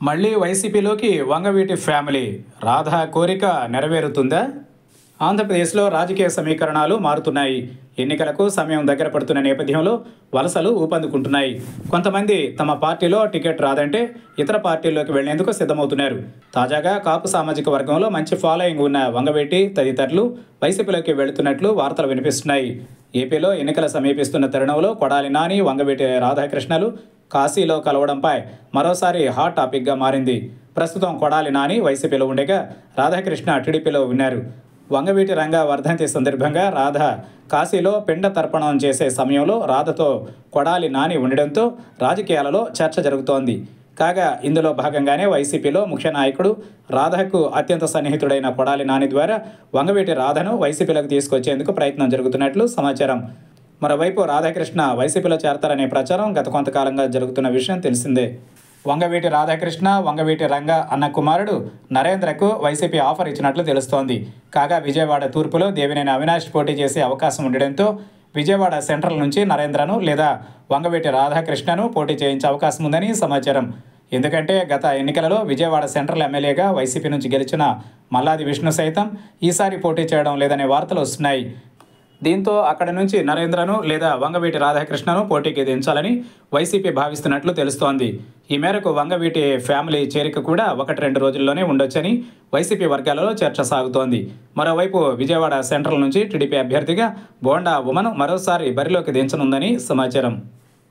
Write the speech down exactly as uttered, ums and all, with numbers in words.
మళ్ళీ వైసీపీలోకి వంగవీటి ఫ్యామిలీ రాధా కోరిక నెరవేరుతుందా? ఆంధ్రప్రదేశ్లో రాజకీయ సమీకరణాలు మారుతున్నాయి. ఎన్నికలకు సమయం దగ్గర పడుతున్న నేపథ్యంలో వలసలు ఊపందుకుంటున్నాయి. కొంతమంది తమ పార్టీలో టికెట్ రాదంటే ఇతర పార్టీల్లోకి వెళ్లేందుకు సిద్ధమవుతున్నారు. తాజాగా కాపు సామాజిక వర్గంలో మంచి ఫాలోయింగ్ ఉన్న వంగవీటి తదితరులు వైసీపీలోకి వెళుతున్నట్లు వార్తలు వినిపిస్తున్నాయి. ఏపీలో ఎన్నికలు సమీపిస్తున్న తరుణంలో కొడాలి నాని, వంగవీటి రాధాకృష్ణలు కాశీలో కలవడంపై మరోసారి హాట్ టాపిక్గా మారింది. ప్రస్తుతం కొడాలి నాని వైసీపీలో ఉండగా రాధాకృష్ణ టీడీపీలో ఉన్నారు. వంగవీటి రంగ వర్ధంతి సందర్భంగా రాధ కాశీలో పిండ తర్పణం చేసే సమయంలో రాధతో కొడాలి నాని ఉండడంతో రాజకీయాలలో చర్చ జరుగుతోంది. కాగా ఇందులో భాగంగానే వైసీపీలో ముఖ్య నాయకుడు రాధకు అత్యంత సన్నిహితుడైన కొడాలి నాని ద్వారా వంగవీటి రాధను వైసీపీలోకి తీసుకొచ్చేందుకు ప్రయత్నం జరుగుతున్నట్లు సమాచారం. మరోవైపు రాధాకృష్ణ వైసీపీలో చేరతారనే ప్రచారం గత కొంతకాలంగా జరుగుతున్న విషయం తెలిసిందే. వంగవీటి రాధాకృష్ణ, వంగవీటి రంగ అన్న కుమారుడు నరేంద్రకు వైసీపీ ఆఫర్ ఇచ్చినట్లు తెలుస్తోంది. కాగా విజయవాడ తూర్పులో దేవినేని అవినాష్ పోటీ చేసే అవకాశం ఉండడంతో విజయవాడ సెంట్రల్ నుంచి నరేంద్రను లేదా వంగవీటి రాధాకృష్ణను పోటీ చేయించే అవకాశం ఉందని సమాచారం. ఎందుకంటే గత ఎన్నికలలో విజయవాడ సెంట్రల్ ఎమ్మెల్యేగా వైసీపీ నుంచి గెలిచిన మల్లాది విష్ణు సైతం ఈసారి పోటీ చేయడం లేదనే వార్తలు వస్తున్నాయి. దీంతో అక్కడి నుంచి నరేంద్రను లేదా వంగవీటి రాధాకృష్ణను పోటీకి దించాలని వైసీపీ భావిస్తున్నట్లు తెలుస్తోంది. ఈ మేరకు వంగవీటి ఫ్యామిలీ చేరిక కూడా ఒకటి రెండు రోజుల్లోనే ఉండొచ్చని వైసీపీ వర్గాలలో చర్చ సాగుతోంది. మరోవైపు విజయవాడ సెంట్రల్ నుంచి టీడీపీ అభ్యర్థిగా బోండా ఉమను మరోసారి బరిలోకి దించనుందని సమాచారం.